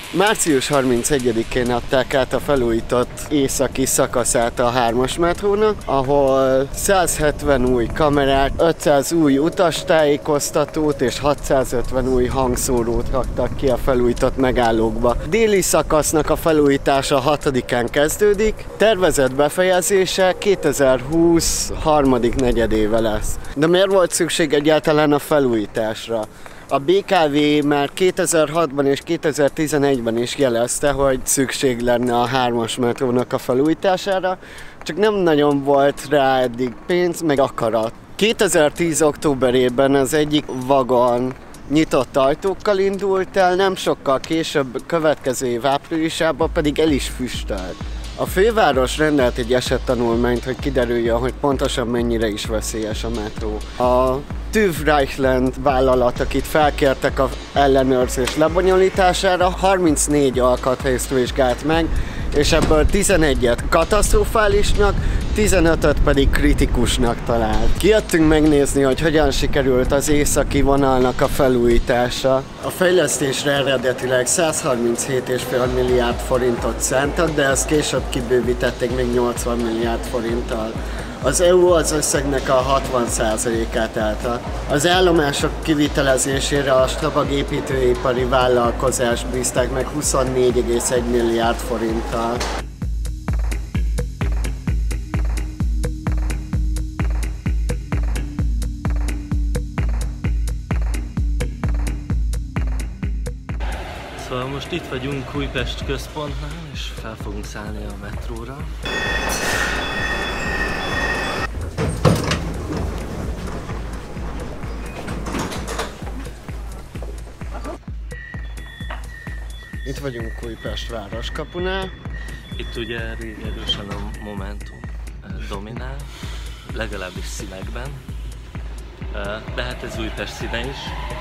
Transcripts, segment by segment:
Március 31-én adták át a felújított északi szakaszát a 3-as metrónak, ahol 170 új kamerát, 500 új utastájékoztatót és 650 új hangszórót raktak ki a felújított megállókba. Déli szakasznak a felújítása 6-án kezdődik, tervezett befejezése 2020 harmadik negyedéve lesz. De miért volt szükség egyáltalán a felújításra? A BKV már 2006-ban és 2011-ben is jelezte, hogy szükség lenne a 3-as metrónak a felújítására, csak nem nagyon volt rá eddig pénz, meg akarat. 2010. októberében az egyik vagon nyitott ajtókkal indult el, nem sokkal később, következő év áprilisában pedig el is füstölt. A főváros rendelt egy esettanulmányt, hogy kiderüljön, hogy pontosan mennyire is veszélyes a metró. A TÜV Rheinland vállalat, akit felkértek az ellenőrzés lebonyolítására, 34 alkatrészt vizsgált meg, és ebből 11-et katasztrofálisnak, 15-öt pedig kritikusnak talált. Kijöttünk megnézni, hogy hogyan sikerült az északi vonalnak a felújítása. A fejlesztésre eredetileg 137,5 milliárd forintot szántak, de ezt később kibővítették még 80 milliárd forinttal. Az EU az összegnek a 60%-át állta. Az állomások kivitelezésére a Strabag építőipari vállalkozást bízták meg 24,1 milliárd forinttal. Szóval most itt vagyunk Újpest központnál, és fel fogunk szállni a metróra. Itt vagyunk Újpest városkapunál. Itt ugye erősen a Momentum dominál, legalábbis színekben, de hát ez Újpest színe is.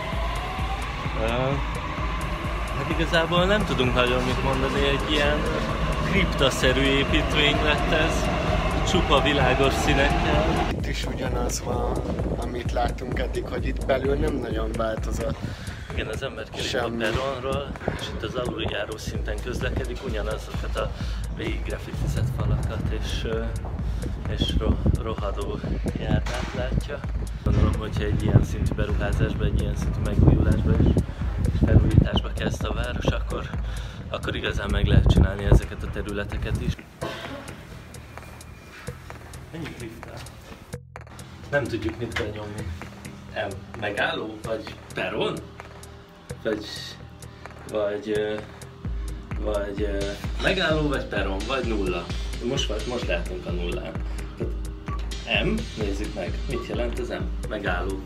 Hát igazából nem tudunk nagyon mit mondani, egy ilyen kriptaszerű építmény lett ez, csupa világos színekkel. Itt is ugyanaz van, amit láttunk eddig, hogy itt belül nem nagyon változott. Igen, az ember kilép a perronról, és itt az aluljáró szinten közlekedik, ugyanazokat a végig grafitizett falakat és rohadó járdát látja. Gondolom, hogyha egy ilyen szintű beruházásba, egy ilyen szintű megújulásba és felújításba kezd a város, akkor igazán meg lehet csinálni ezeket a területeket is. Menjünk lifttel. Nem tudjuk, mit kell nyomni. Megálló? Vagy perron? Vagy megálló, vagy perron, vagy nulla. Most látunk a nullán. M, nézzük meg, mit jelent az M? Megálló.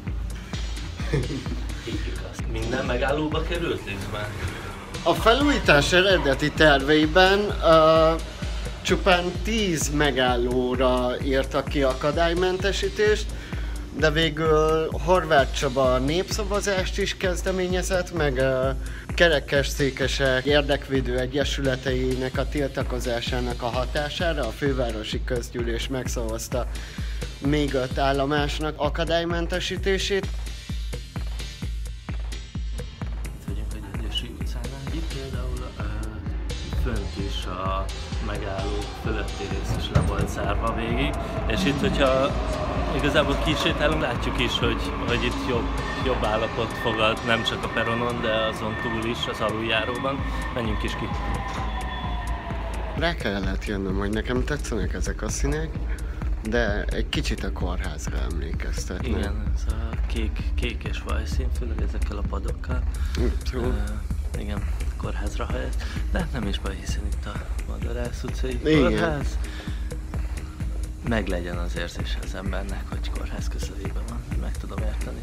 Hívjuk azt. Minden megállóba került már? A felújítás eredeti terveiben csupán 10 megállóra írtak ki akadálymentesítést, de végül Horváth Csaba népszavazást is kezdeményezett, meg kerekesszékesek érdekvédő egyesületeinek a tiltakozásának a hatására a fővárosi közgyűlés megszavazta még 5 állomásnak akadálymentesítését. Itt vagyunk egy Egyesüli utcánál. Itt például fönt is a megálló fölötti rész is le volt zárva végig, és itt, hogyha igazából kisétálunk, látjuk is, hogy itt jobb állapot fogad, nem csak a peronon, de azon túl is, az aluljáróban. Menjünk is ki. Rá kellett jönnöm, hogy nekem tetszenek ezek a színek, de egy kicsit a kórházra emlékeztetnek. Igen, ez a kék és vajszín, főleg ezekkel a padokkal. Igen, kórházra hajt, de nem is baj, hiszen itt a Madarász utcai kórház. Meg legyen az érzése az embernek, hogy kórház közelében van, meg tudom érteni.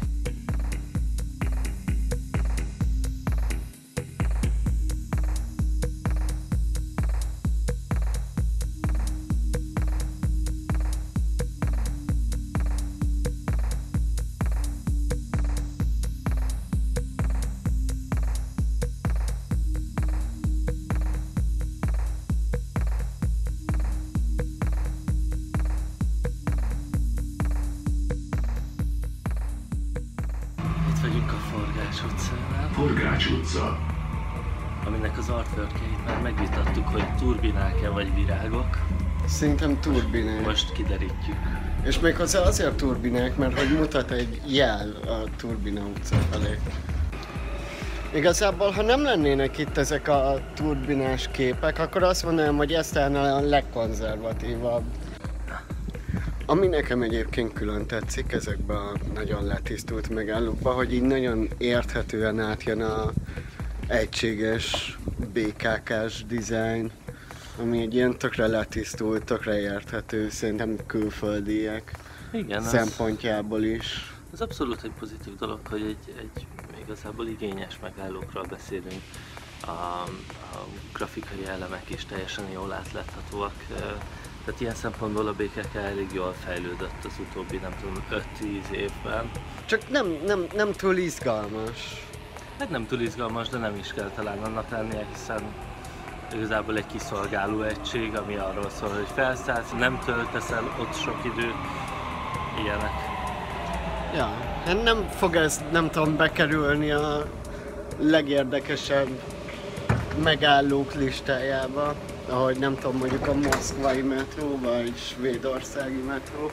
Forgács utca. aminek az artworkjeit már megvitattuk, hogy turbinák-e vagy virágok. Szerintem turbinák. Most kiderítjük. És méghozzá azért turbinák, mert hogy mutat egy jel a Turbina utca felé. Igazából, ha nem lennének itt ezek a turbinás képek, akkor azt mondanám, hogy ez talán a legkonzervatívabb. Ami nekem egyébként külön tetszik ezekben a nagyon letisztult megállókban, hogy így nagyon érthetően átjön a egységes BKK-s design, ami egy ilyen tökre letisztult, tökre érthető, szerintem külföldiek szempontjából is. Ez abszolút egy pozitív dolog, hogy egy igazából igényes megállókról beszélünk. A grafikai elemek is teljesen jól átláthatóak. Tehát ilyen szempontból a BKK elég jól fejlődött az utóbbi, nem tudom, 5-10 évben. Csak nem túl izgalmas. Hát nem túl izgalmas, de nem is kell talán annak lennie, hiszen igazából egy kiszolgáló egység, ami arról szól, hogy felszállsz, nem töltesz el ott sok időt, ilyenek. Ja, nem fog ez, nem tudom, bekerülni a legérdekesebb megállók listájába, ahogy nem tudom, mondjuk a moszkvai metró vagy svédországi metró.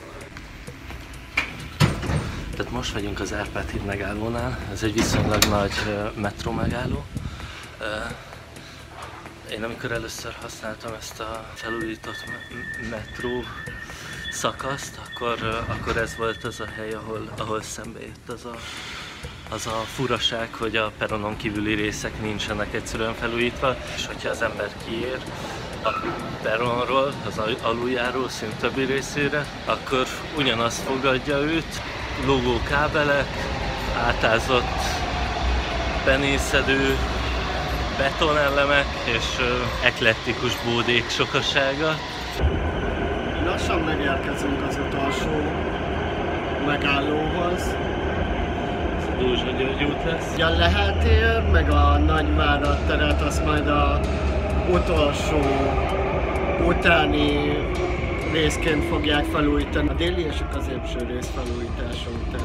Tehát most vagyunk az Árpád híd megállónál, ez egy viszonylag nagy metró megálló. Én amikor először használtam ezt a felújított metró szakaszt, akkor ez volt az a hely, ahol szembe jött az a furaság, hogy a peronon kívüli részek nincsenek egyszerűen felújítva, és hogyha az ember kiér a peronról, az aluljáró szint többi részére, akkor ugyanazt fogadja őt, lógó kábelek, átázott penészedő betonelemek és eklektikus bódék sokasága. Lassan megérkezünk az utolsó megállóhoz. Ez a Dózsa György út lesz. A Lehel tér, meg a Nagyvárad teret, azt majd a utolsó utáni részként fogják felújítani. A déli és a középső rész felújítása után.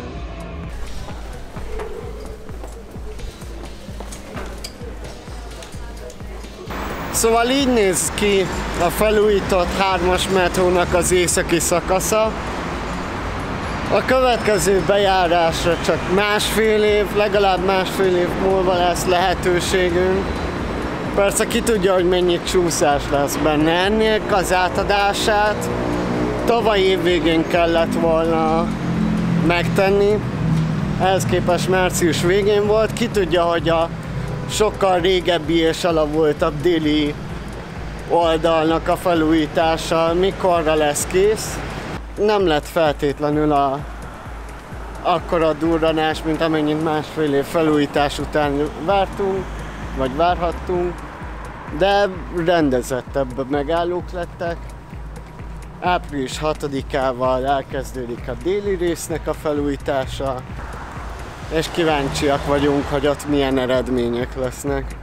Szóval így néz ki a felújított 3-as metrónak az északi szakasza. A következő bejárásra csak másfél év, legalább másfél év múlva lesz lehetőségünk. Persze ki tudja, hogy mennyi csúszás lesz benne. Ennek az átadását tavaly év végén kellett volna megtenni. Ehhez képest március végén volt. Ki tudja, hogy a sokkal régebbi és elavultabb déli oldalnak a felújítása mikorra lesz kész. Nem lett feltétlenül akkora durranás, mint amennyit másfél év felújítás után vártunk, vagy várhattunk, de rendezettebb megállók lettek. Április 6-ával elkezdődik a déli résznek a felújítása, és kíváncsiak vagyunk, hogy ott milyen eredmények lesznek.